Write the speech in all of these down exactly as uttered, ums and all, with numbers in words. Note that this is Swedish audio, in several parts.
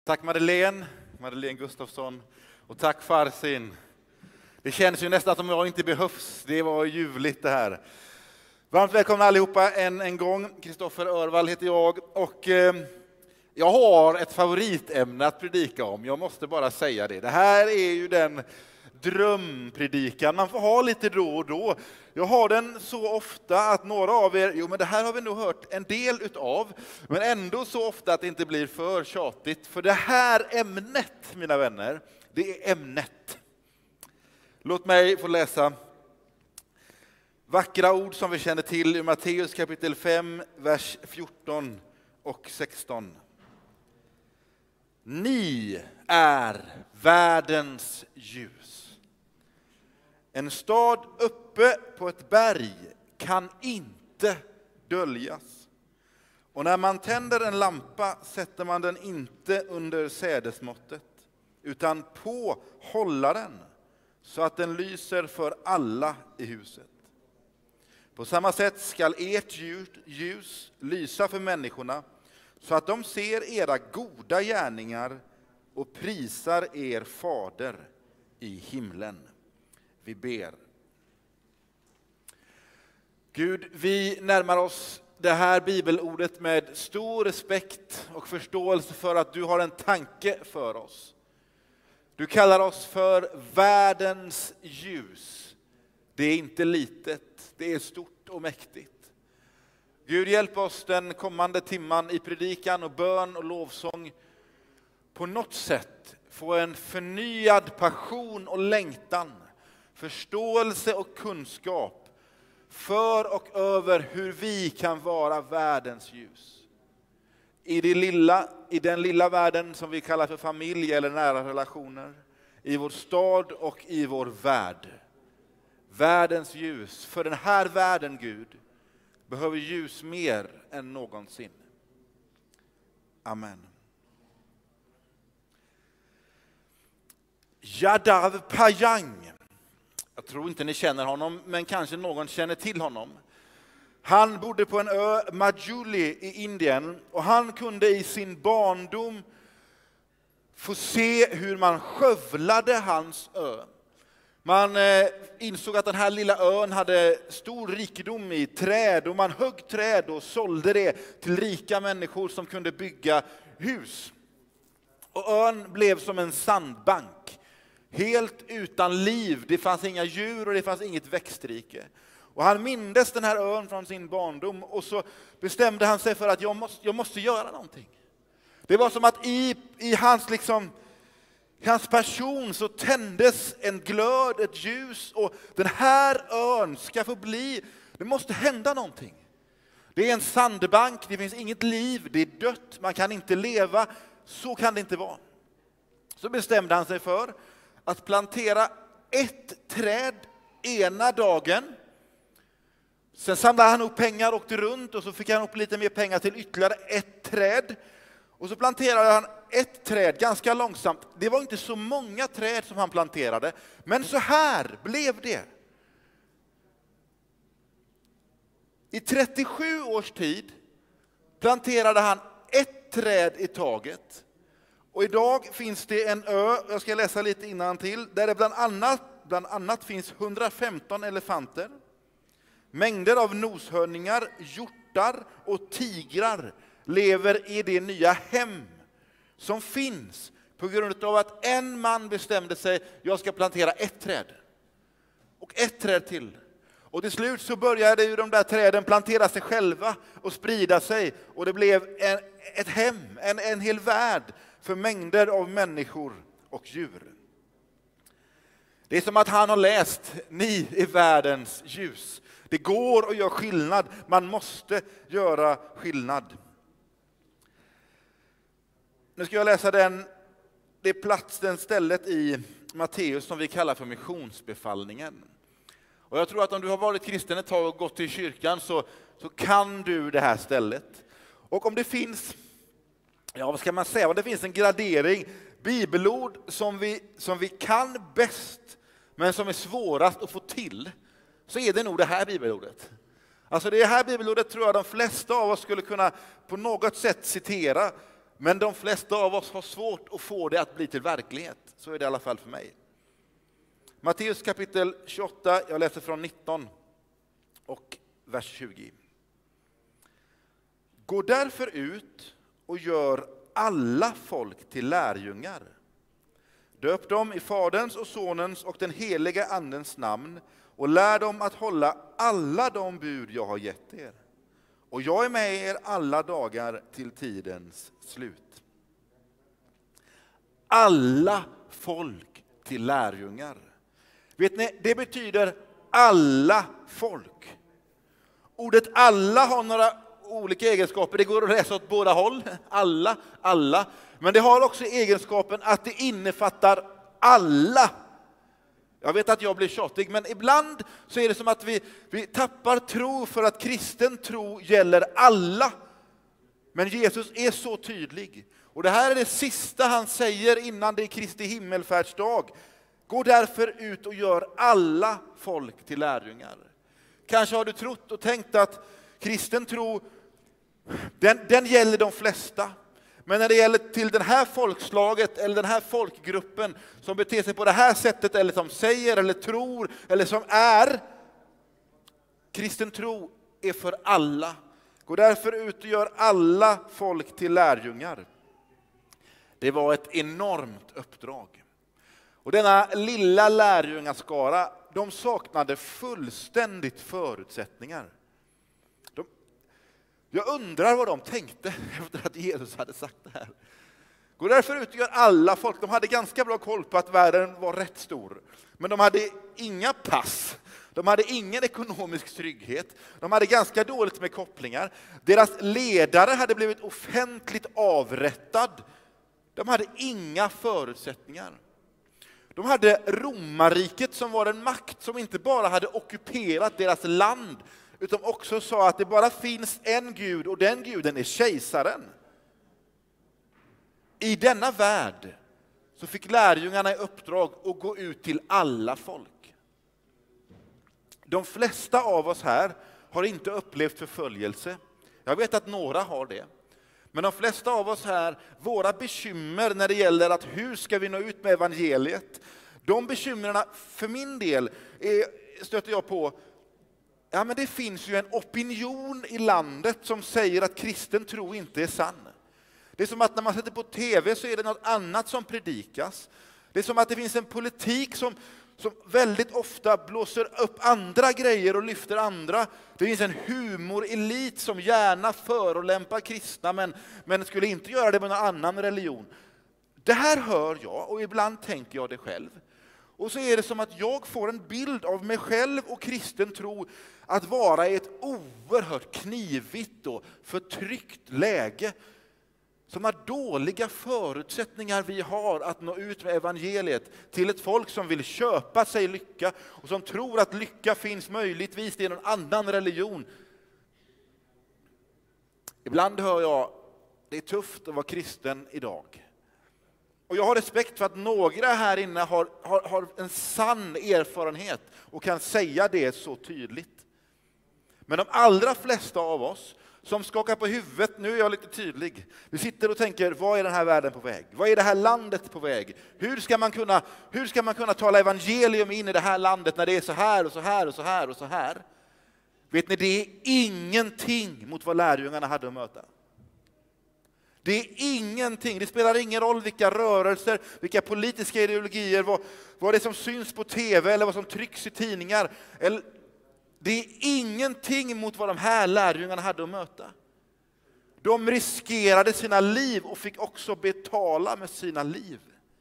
Tack Madeleine, Madeleine Gustafsson och tack Farsin. Det känns ju nästan som jag inte behövs. Det var ljuvligt det här. Varmt välkomna allihopa en, en gång. Kristoffer Örvall heter jag och eh, jag har ett favoritämne att predika om. Jag måste bara säga det. Det här är ju den drömpredikan man får ha lite då och då. Jag har den så ofta att några av er, jo men det här har vi nog hört en del utav, men ändå så ofta att det inte blir för tjatigt. För det här ämnet, mina vänner, det är ämnet. Låt mig få läsa vackra ord som vi känner till i Matteus kapitel fem, vers fjorton och sexton. Ni är världens ljus. En stad uppe på ett berg kan inte döljas. Och när man tänder en lampa sätter man den inte under sädesmåttet utan på hållaren så att den lyser för alla i huset. På samma sätt skall ert ljus lysa för människorna så att de ser era goda gärningar och prisar er fader i himlen. Vi ber. Gud, vi närmar oss det här bibelordet med stor respekt och förståelse för att du har en tanke för oss. Du kallar oss för världens ljus. Det är inte litet, det är stort och mäktigt. Gud, hjälp oss den kommande timman i predikan och bön och lovsång på något sätt få en förnyad passion och längtan, förståelse och kunskap för och över hur vi kan vara världens ljus. I, det lilla, I den lilla världen som vi kallar för familj eller nära relationer, i vår stad och i vår värld. Världens ljus. För den här världen, Gud, behöver ljus mer än någonsin. Amen. Yadav Payang. Jag tror inte ni känner honom, men kanske någon känner till honom. Han bodde på en ö, Majuli i Indien, och han kunde i sin barndom få se hur man skövlade hans ö. Man eh, insåg att den här lilla ön hade stor rikedom i träd, och man högg träd och sålde det till rika människor som kunde bygga hus. Och ön blev som en sandbank. Helt utan liv, det fanns inga djur och det fanns inget växtrike. Och han mindes den här ön från sin barndom, och så bestämde han sig för att jag måste, jag måste göra någonting. Det var som att i, i hans, liksom, hans person så tändes en glöd, ett ljus, och den här ön ska få bli, det måste hända någonting. Det är en sandbank, det finns inget liv, det är dött, man kan inte leva, så kan det inte vara. Så bestämde han sig för att plantera ett träd ena dagen. Sen samlade han upp pengar, åkte runt, och så fick han upp lite mer pengar till ytterligare ett träd. Och så planterade han ett träd ganska långsamt. Det var inte så många träd som han planterade, men så här blev det. I trettiosju års tid planterade han ett träd i taget. Och idag finns det en ö, jag ska läsa lite innantill, där det bland annat, bland annat finns hundrafemton elefanter, mängder av noshörningar, hjortar och tigrar lever i det nya hem som finns på grund av att en man bestämde sig, jag ska plantera ett träd och ett träd till. Och till slut så började ju de där träden plantera sig själva och sprida sig, och det blev en, ett hem, en, en hel värld för mängder av människor och djur. Det är som att han har läst, ni är världens ljus. Det går att göra skillnad, man måste göra skillnad. Nu ska jag läsa den, det plats, den stället i Matteus som vi kallar för missionsbefallningen. Och jag tror att om du har varit kristen ett tag och gått till kyrkan så, så kan du det här stället. Och om det finns, ja vad ska man säga, om det finns en gradering, bibelord som vi, som vi kan bäst men som är svårast att få till, så är det nog det här bibelordet. Alltså det här bibelordet tror jag de flesta av oss skulle kunna på något sätt citera. Men de flesta av oss har svårt att få det att bli till verklighet. Så är det i alla fall för mig. Matteus kapitel tjugoåtta, jag läser från nitton och vers tjugo. Gå därför ut och gör alla folk till lärjungar. Döp dem i Faderns och Sonens och den heliga Andens namn och lär dem att hålla alla de bud jag har gett er. Och jag är med er alla dagar till tidens slut. Alla folk till lärjungar. Vet ni, det betyder alla folk. Ordet alla har några olika egenskaper. Det går att läsa åt båda håll. Alla, alla. Men det har också egenskapen att det innefattar alla. Jag vet att jag blir tjatig, men ibland så är det som att vi, vi tappar tro för att kristen tro gäller alla. Men Jesus är så tydlig. Och det här är det sista han säger innan det är Kristi himmelfärdsdag. Gå därför ut och gör alla folk till lärjungar. Kanske har du trott och tänkt att kristen tro, den, den gäller de flesta. Men när det gäller till den här folkslaget eller den här folkgruppen som beter sig på det här sättet eller som säger eller tror eller som är, kristen tro är för alla. Gå därför ut och gör alla folk till lärjungar. Det var ett enormt uppdrag. Och denna lilla lärjungaskara, de saknade fullständigt förutsättningar. De, jag undrar vad de tänkte efter att Jesus hade sagt det här. Gå därför ut och gör alla folk. De hade ganska bra koll på att världen var rätt stor. Men de hade inga pass. De hade ingen ekonomisk trygghet. De hade ganska dåligt med kopplingar. Deras ledare hade blivit offentligt avrättad. De hade inga förutsättningar. De hade romarriket som var en makt som inte bara hade ockuperat deras land utan också sa att det bara finns en gud och den guden är kejsaren. I denna värld så fick lärjungarna i uppdrag att gå ut till alla folk. De flesta av oss här har inte upplevt förföljelse. Jag vet att några har det. Men de flesta av oss här, våra bekymmer när det gäller att hur ska vi nå ut med evangeliet, de bekymmerna för min del är, stöter jag på, ja men det finns ju en opinion i landet som säger att kristen tro inte är sann. Det är som att när man sätter på tv så är det något annat som predikas. Det är som att det finns en politik som, som väldigt ofta blåser upp andra grejer och lyfter andra. Det finns en humorelit som gärna förolämpar kristna men, men skulle inte göra det med någon annan religion. Det här hör jag och ibland tänker jag det själv. Och så är det som att jag får en bild av mig själv och kristen tro att vara i ett oerhört knivigt och förtryckt läge. Sådana dåliga förutsättningar vi har att nå ut med evangeliet till ett folk som vill köpa sig lycka och som tror att lycka finns möjligtvis i någon annan religion. Ibland hör jag, det är tufft att vara kristen idag. Och jag har respekt för att några här inne har, har, har en sann erfarenhet och kan säga det så tydligt. Men de allra flesta av oss som skakar på huvudet, nu är jag lite tydlig. Vi sitter och tänker, vad är den här världen på väg? Vad är det här landet på väg? Hur ska man kunna, hur ska man kunna tala evangelium in i det här landet när det är så här och så här och så här och så här? Vet ni, det är ingenting mot vad lärjungarna hade att möta. Det är ingenting, det spelar ingen roll vilka rörelser, vilka politiska ideologier, vad, vad det är som syns på tv eller vad som trycks i tidningar. Eller, det är ingenting mot vad de här lärjungarna hade att möta. De riskerade sina liv och fick också betala med sina liv.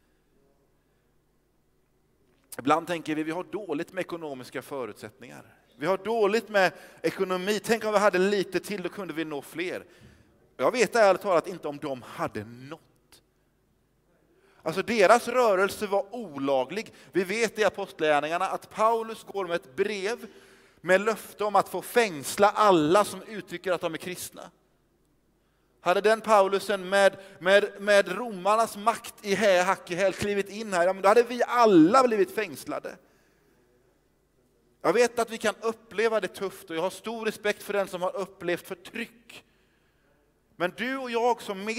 Ibland tänker vi, vi har dåligt med ekonomiska förutsättningar. Vi har dåligt med ekonomi. Tänk om vi hade lite till, då kunde vi nå fler. Jag vet ärligt talat inte om de hade nått. Alltså deras rörelse var olaglig. Vi vet i apostlagärningarna att Paulus går med ett brev med löfte om att få fängsla alla som uttrycker att de är kristna. Hade den Paulusen med, med, med romarnas makt i hä, hack i häl klivit in här, ja, men då hade vi alla blivit fängslade. Jag vet att vi kan uppleva det tufft och jag har stor respekt för den som har upplevt förtryck. Men du och jag som mer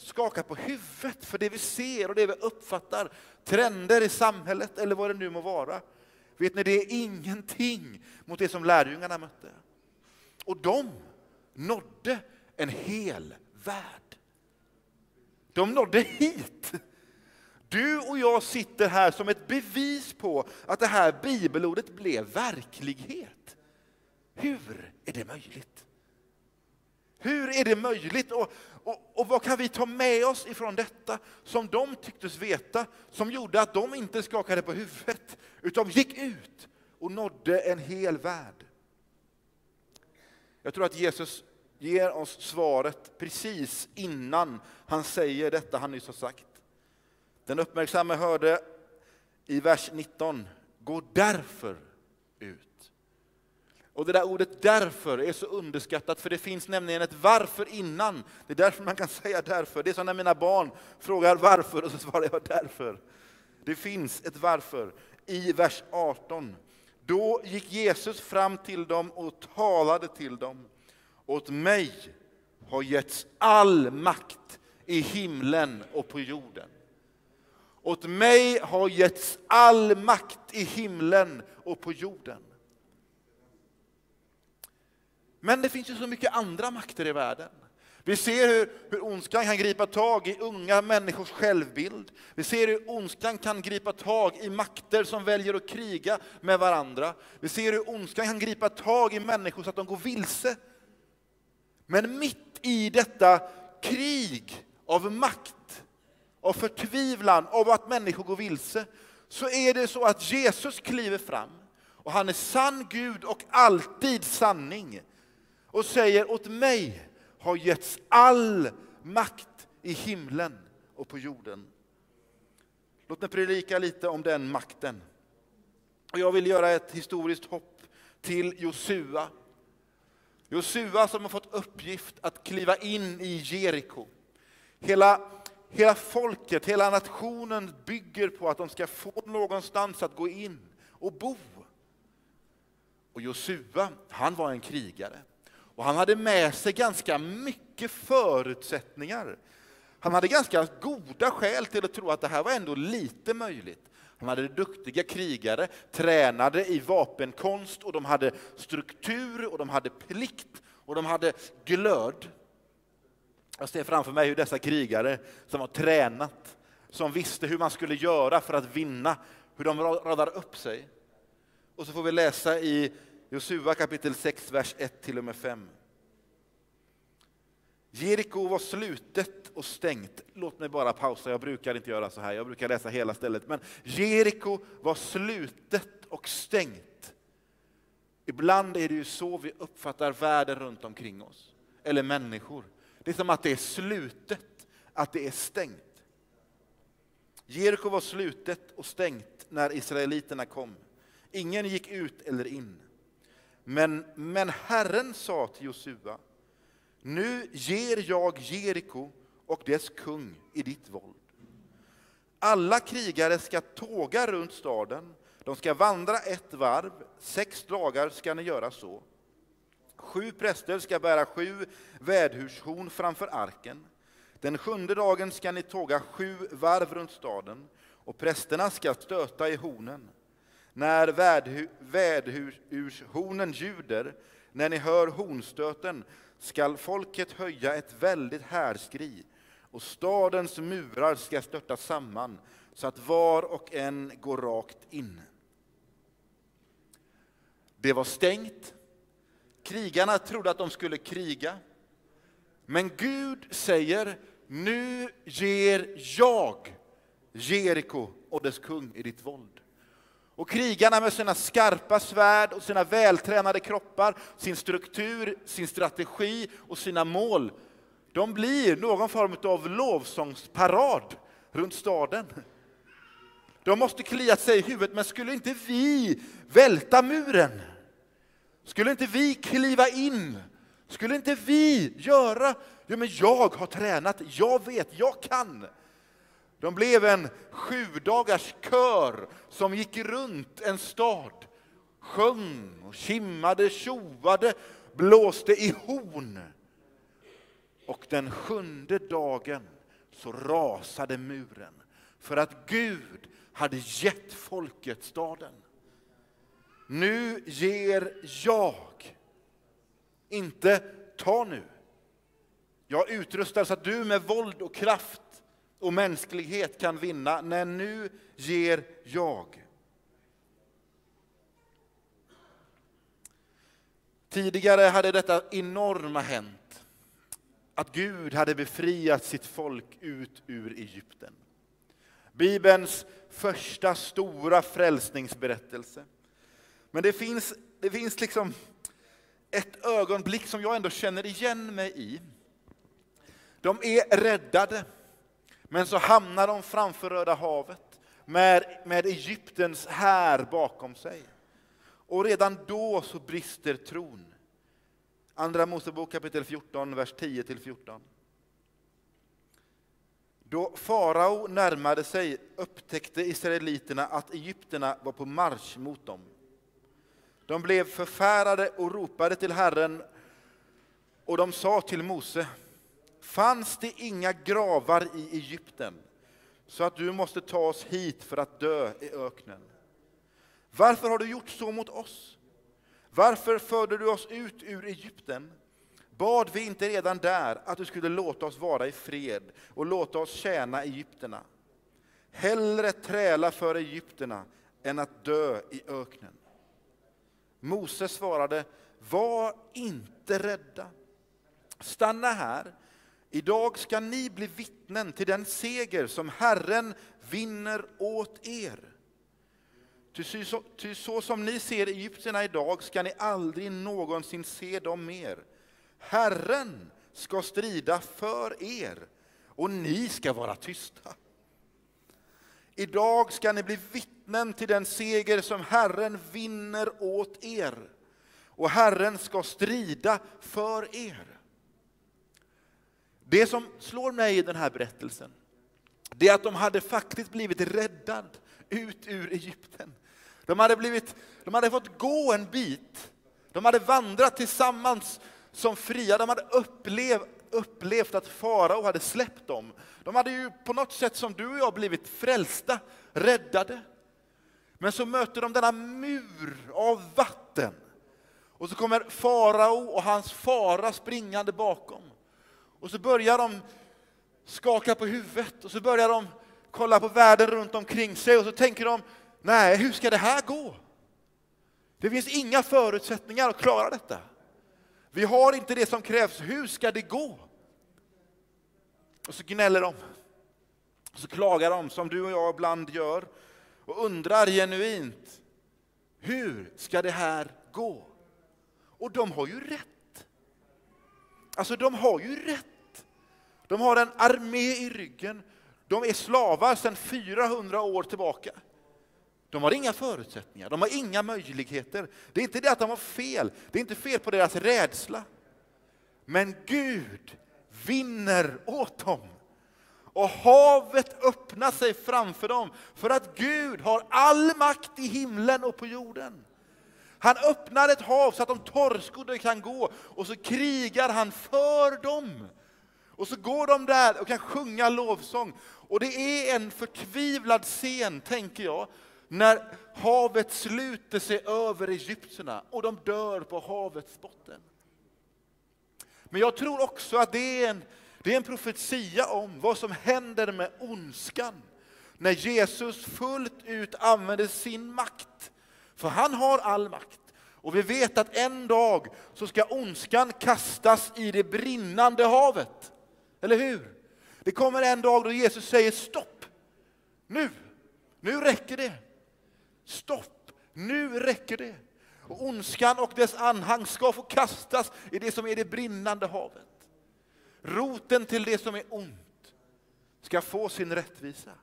skakar på huvudet för det vi ser och det vi uppfattar, trender i samhället eller vad det nu må vara. Vet ni, det är ingenting mot det som lärjungarna mötte. Och de nådde en hel värld. De nådde hit. Du och jag sitter här som ett bevis på att det här bibelordet blev verklighet. Hur är det möjligt? Hur är det möjligt? Och, och, och vad kan vi ta med oss ifrån detta som de tycktes veta, som gjorde att de inte skakade på huvudet, utan gick ut och nådde en hel värld? Jag tror att Jesus ger oss svaret precis innan han säger detta han nyss har sagt. Den uppmärksamma hörde i vers nitton, gå därför ut. Och det där ordet därför är så underskattat, för det finns nämligen ett varför innan. Det är därför man kan säga därför. Det är som när mina barn frågar varför och så svarar jag därför. Det finns ett varför i vers arton. Då gick Jesus fram till dem och talade till dem. Åt mig har getts all makt i himlen och på jorden. Åt mig har getts all makt i himlen och på jorden. Men det finns ju så mycket andra makter i världen. Vi ser hur, hur ondskan kan gripa tag i unga människors självbild. Vi ser hur ondskan kan gripa tag i makter som väljer att kriga med varandra. Vi ser hur ondskan kan gripa tag i människor så att de går vilse. Men mitt i detta krig av makt, av förtvivlan, av att människor går vilse, så är det så att Jesus kliver fram. Och han är sann Gud och alltid sanning. Och säger, åt mig har getts all makt i himlen och på jorden. Låt mig predika lite om den makten. Och jag vill göra ett historiskt hopp till Josua. Josua som har fått uppgift att kliva in i Jeriko. Hela, hela folket, hela nationen bygger på att de ska få någonstans att gå in och bo. Och Josua, han var en krigare. Och han hade med sig ganska mycket förutsättningar. Han hade ganska goda skäl till att tro att det här var ändå lite möjligt. Han hade duktiga krigare, tränade i vapenkonst, och de hade struktur och de hade plikt och de hade glöd. Jag ser framför mig hur dessa krigare som var tränat, som visste hur man skulle göra för att vinna, hur de radar upp sig. Och så får vi läsa i Josua kapitel sex, vers ett till och med fem. Jeriko var slutet och stängt. Låt mig bara pausa, jag brukar inte göra så här. Jag brukar läsa hela stället. Men Jeriko var slutet och stängt. Ibland är det ju så vi uppfattar världen runt omkring oss. Eller människor. Det är som att det är slutet, att det är stängt. Jeriko var slutet och stängt när israeliterna kom. Ingen gick ut eller in. Men, men Herren sa till Josua, nu ger jag Jeriko och dess kung i ditt våld. Alla krigare ska tåga runt staden. De ska vandra ett varv. Sex dagar ska ni göra så. Sju präster ska bära sju värdhushorn framför arken. Den sjunde dagen ska ni tåga sju varv runt staden. Och prästerna ska stöta i hornen. När värdhushornen ljuder, när ni hör hornstöten, skall folket höja ett väldigt härskri, och stadens murar ska störta samman, så att var och en går rakt in. Det var stängt. Krigarna trodde att de skulle kriga. Men Gud säger, nu ger jag Jeriko och dess kung i ditt våld. Och krigarna med sina skarpa svärd och sina vältränade kroppar, sin struktur, sin strategi och sina mål, de blir någon form av lovsångsparad runt staden. De måste klia sig i huvudet, men skulle inte vi välta muren? Skulle inte vi kliva in? Skulle inte vi göra? Ja, men jag har tränat, jag vet, jag kan. De blev en sju dagars kör som gick runt en stad, sjöng och kimmade, tjoade, blåste i horn. Och den sjunde dagen så rasade muren. För att Gud hade gett folket staden. Nu ger jag. Inte ta nu. Jag utrustar så att du med våld och kraft och mänsklighet kan vinna. När nu ger jag. Tidigare hade detta enorma hänt. Att Gud hade befriat sitt folk ut ur Egypten. Bibelns första stora frälsningsberättelse. Men det finns, det finns liksom ett ögonblick som jag ändå känner igen mig i. De är räddade, men så hamnar de framför Röda havet med, med Egyptens här bakom sig. Och redan då så brister tron. Andra Mosebok kapitel fjorton, vers tio till fjorton. Då farao närmade sig upptäckte israeliterna att egypterna var på marsch mot dem. De blev förfärade och ropade till Herren, och de sa till Mose: fanns det inga gravar i Egypten så att du måste ta oss hit för att dö i öknen? Varför har du gjort så mot oss? Varför förde du oss ut ur Egypten? Bad vi inte redan där att du skulle låta oss vara i fred och låta oss tjäna egypterna? Hellre träla för egypterna än att dö i öknen. Mose svarade: var inte rädda. Stanna här. Idag ska ni bli vittnen till den seger som Herren vinner åt er. Ty så, ty så som ni ser egyptierna idag ska ni aldrig någonsin se dem mer. Herren ska strida för er och ni ska vara tysta. Idag ska ni bli vittnen till den seger som Herren vinner åt er. Och Herren ska strida för er. Det som slår mig i den här berättelsen, det är att de hade faktiskt blivit räddad ut ur Egypten. De hade, blivit, de hade fått gå en bit. De hade vandrat tillsammans som fria. De hade upplevt, upplevt att farao hade släppt dem. De hade ju på något sätt som du och jag blivit frälsta, räddade. Men så möter de denna mur av vatten. Och så kommer farao och hans fara springande bakom. Och så börjar de skaka på huvudet. Och så börjar de kolla på världen runt omkring sig. Och så tänker de: nej, hur ska det här gå? Det finns inga förutsättningar att klara detta. Vi har inte det som krävs. Hur ska det gå? Och så gnäller de. Och så klagar de som du och jag ibland gör. Och undrar genuint: hur ska det här gå? Och de har ju rätt. Alltså de har ju rätt. De har en armé i ryggen. De är slavar sedan fyrahundra år tillbaka. De har inga förutsättningar. De har inga möjligheter. Det är inte det att de har fel. Det är inte fel på deras rädsla. Men Gud vinner åt dem. Och havet öppnar sig framför dem. För att Gud har all makt i himlen och på jorden. Han öppnar ett hav så att de torrskodda kan gå. Och så krigar han för dem. Och så går de där och kan sjunga lovsång. Och det är en förtvivlad scen, tänker jag. När havet sluter sig över egyptierna. Och de dör på havets botten. Men jag tror också att det är en, det är en profetia om vad som händer med ondskan. När Jesus fullt ut använder sin makt. För han har all makt. Och vi vet att en dag så ska ondskan kastas i det brinnande havet. Eller hur? Det kommer en dag då Jesus säger: stopp. Nu. Nu räcker det. Stopp. Nu räcker det. Och ondskan och dess anhang ska få kastas i det som är det brinnande havet. Roten till det som är ont ska få sin rättvisa.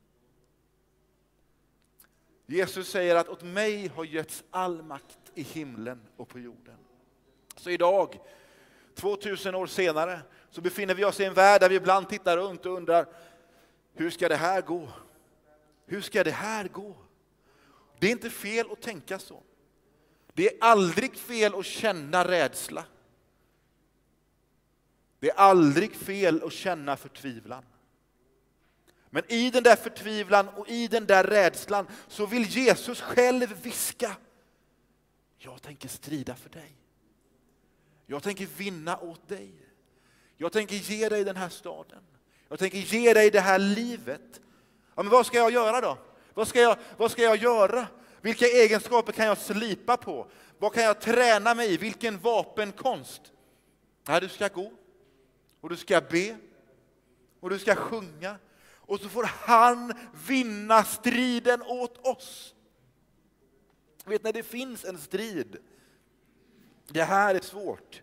Jesus säger att åt mig har getts all makt i himlen och på jorden. Så idag, tvåtusen år senare, så befinner vi oss i en värld där vi ibland tittar runt och undrar: hur ska det här gå? Hur ska det här gå? Det är inte fel att tänka så. Det är aldrig fel att känna rädsla. Det är aldrig fel att känna förtvivlan. Men i den där förtvivlan och i den där rädslan så vill Jesus själv viska: jag tänker strida för dig. Jag tänker vinna åt dig. Jag tänker ge dig den här staden. Jag tänker ge dig det här livet. Ja, men vad ska jag göra då? Vad ska jag, vad ska jag göra? Vilka egenskaper kan jag slipa på? Vad kan jag träna mig i? Vilken vapenkonst? Ja, du ska gå. Och du ska be. Och du ska sjunga. Och så får han vinna striden åt oss. Vet, när det finns en strid, det här är svårt.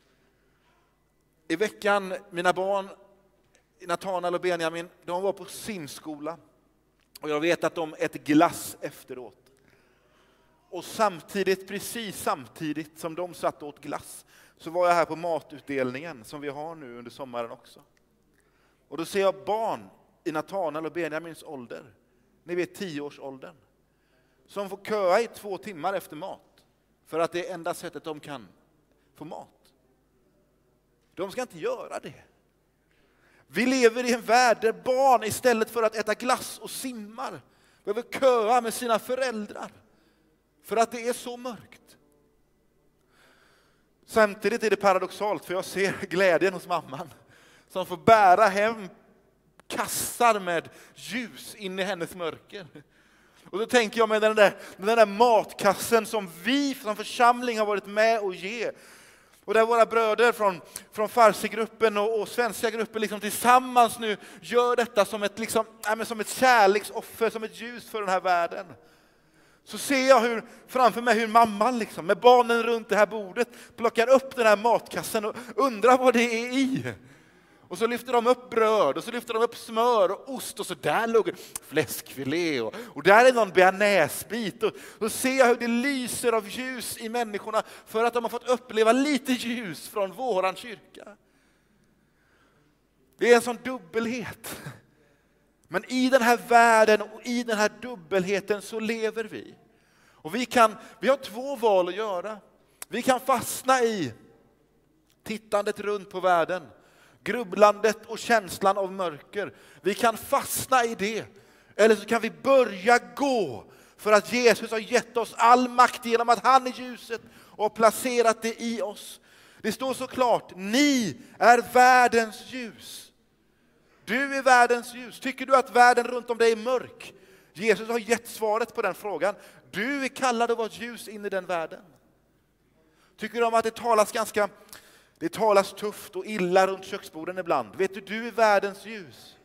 I veckan, mina barn, Nathanael och Benjamin, de var på simskola. Och jag vet att de äter glass efteråt. Och samtidigt, precis samtidigt som de satt åt glass, så var jag här på matutdelningen som vi har nu under sommaren också. Och då ser jag barn i Nathanael och Benjamins ålder, ni vet tioårsåldern, som får köa i två timmar efter mat. För att det är enda sättet de kan få mat. De ska inte göra det. Vi lever i en värld där barn istället för att äta glass och simmar behöver köa med sina föräldrar. För att det är så mörkt. Samtidigt är det paradoxalt, för jag ser glädjen hos mamman som får bära hem kassar med ljus in i hennes mörker. Och då tänker jag med den där, den där matkassen som vi som församling har varit med och ge. Och där våra bröder från, från Farsi-gruppen och, och svenska gruppen liksom tillsammans nu gör detta som ett, liksom, äh, som ett kärleksoffer, som ett ljus för den här världen. Så ser jag hur, framför mig hur mamman liksom, med barnen runt det här bordet plockar upp den här matkassen och undrar vad det är i. Och så lyfter de upp bröd och så lyfter de upp smör och ost och så där låg fläskfilé och, och där är någon bearnaisebit. Och så ser jag hur det lyser av ljus i människorna för att de har fått uppleva lite ljus från våran kyrka. Det är en sån dubbelhet. Men i den här världen och i den här dubbelheten så lever vi. Och vi kan, vi har två val att göra. Vi kan fastna i tittandet runt på världen. Grubblandet och känslan av mörker. Vi kan fastna i det. Eller så kan vi börja gå. För att Jesus har gett oss all makt genom att han är ljuset och har placerat det i oss. Det står så klart, ni är världens ljus. Du är världens ljus. Tycker du att världen runt om dig är mörk? Jesus har gett svaret på den frågan. Du är kallad att vara ett ljus in i den världen. Tycker du om att det talas ganska... Det talas tufft och illa runt köksborden ibland. Vet du, du är världens ljus.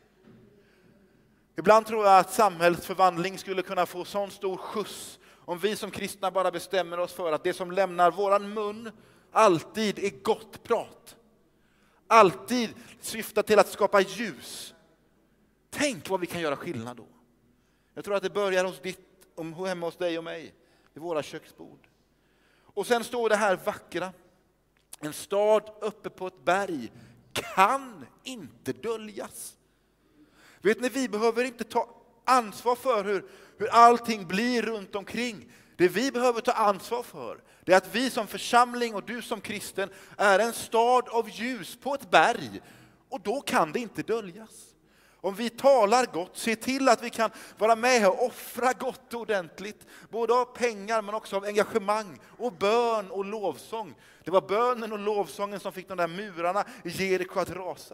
Ibland tror jag att samhällsförvandling skulle kunna få sån stor skjuts om vi som kristna bara bestämmer oss för att det som lämnar våran mun alltid är gott prat. Alltid syftar till att skapa ljus. Tänk vad vi kan göra skillnad då. Jag tror att det börjar hos ditt, hemma hos dig och mig, i våra köksbord. Och sen står det här vackra. En stad uppe på ett berg kan inte döljas. Vet ni, vi behöver inte ta ansvar för hur, hur allting blir runt omkring. Det vi behöver ta ansvar för, det är att vi som församling och du som kristen är en stad av ljus på ett berg. Och då kan det inte döljas. Om vi talar gott, se till att vi kan vara med och offra gott ordentligt. Både av pengar men också av engagemang och bön och lovsång. Det var bönen och lovsången som fick de där murarna i Jeriko att rasa.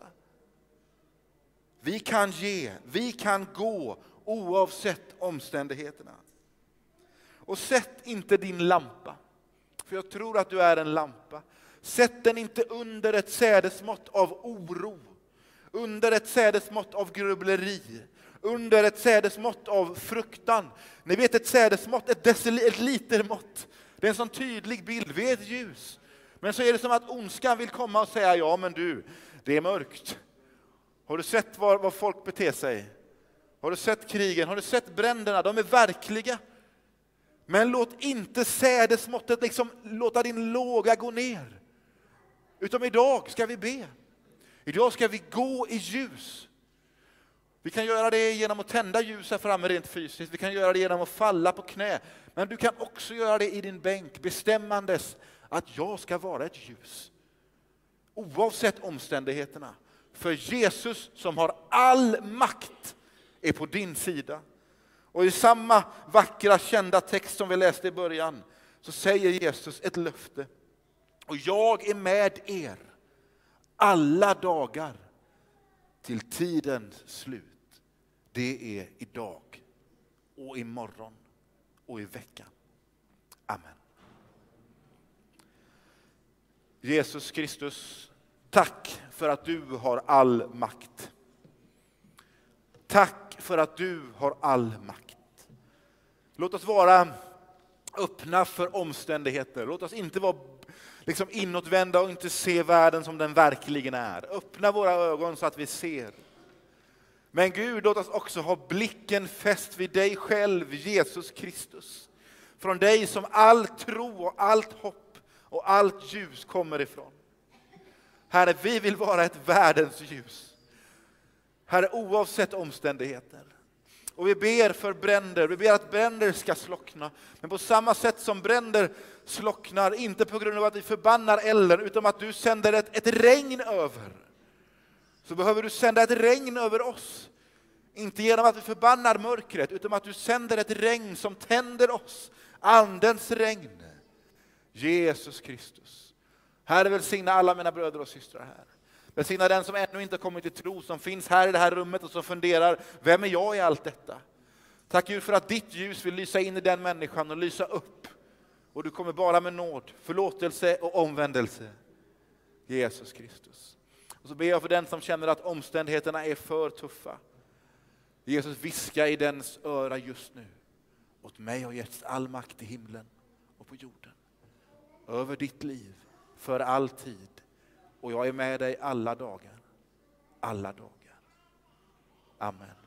Vi kan ge, vi kan gå oavsett omständigheterna. Och sätt inte din lampa, för jag tror att du är en lampa. Sätt den inte under ett sädesmått av oro. Under ett sädesmått av grubbleri. Under ett sädesmått av fruktan. Ni vet ett sädesmått, ett, decil- ett litermått. Det är en sån tydlig bild, vi är ett ljus. Men så är det som att ondskan vill komma och säga, ja men du, det är mörkt. Har du sett var, var folk beter sig? Har du sett krigen? Har du sett bränderna? De är verkliga. Men låt inte sädesmåttet liksom låta din låga gå ner. Utom idag ska vi be. Idag ska vi gå i ljus. Vi kan göra det genom att tända ljus här framme rent fysiskt. Vi kan göra det genom att falla på knä. Men du kan också göra det i din bänk, bestämmandes att jag ska vara ett ljus. Oavsett omständigheterna. För Jesus som har all makt är på din sida. Och i samma vackra kända text som vi läste i början så säger Jesus ett löfte. Och jag är med er alla dagar till tidens slut. Det är idag och imorgon och i veckan. Amen. Jesus Kristus, tack för att du har all makt. Tack för att du har all makt. Låt oss vara öppna för omständigheter. Låt oss inte vara liksom inåtvända och inte se världen som den verkligen är. Öppna våra ögon så att vi ser. Men Gud, låt oss också ha blicken fäst vid dig själv, Jesus Kristus. Från dig som all tro och allt hopp och allt ljus kommer ifrån. Herre, vi vill vara ett världens ljus. Herre, oavsett omständigheter. Och vi ber för bränder, vi ber att bränder ska slockna. Men på samma sätt som bränder slocknar, inte på grund av att vi förbannar elden, utan att du sänder ett, ett regn över. Så behöver du sända ett regn över oss. Inte genom att vi förbannar mörkret, utan att du sänder ett regn som tänder oss. Andens regn. Jesus Kristus. Herre, välsigna alla mina bröder och systrar här. Välsigna den som ännu inte kommit till tro, som finns här i det här rummet och som funderar, vem är jag i allt detta? Tack Gud för att ditt ljus vill lysa in i den människan och lysa upp. Och du kommer bara med nåd, förlåtelse och omvändelse. Jesus Kristus. Och så ber jag för den som känner att omständigheterna är för tuffa. Jesus, viska i dens öra just nu. Åt mig har getts all makt i himlen och på jorden. Över ditt liv, för all tid. Och jag är med dig alla dagar. Alla dagar. Amen.